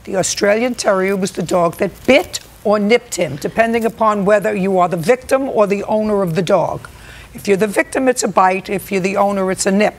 The Australian Terrier was the dog that bit or nipped him, depending upon whether you are the victim or the owner of the dog. If you're the victim, it's a bite. If you're the owner, it's a nip.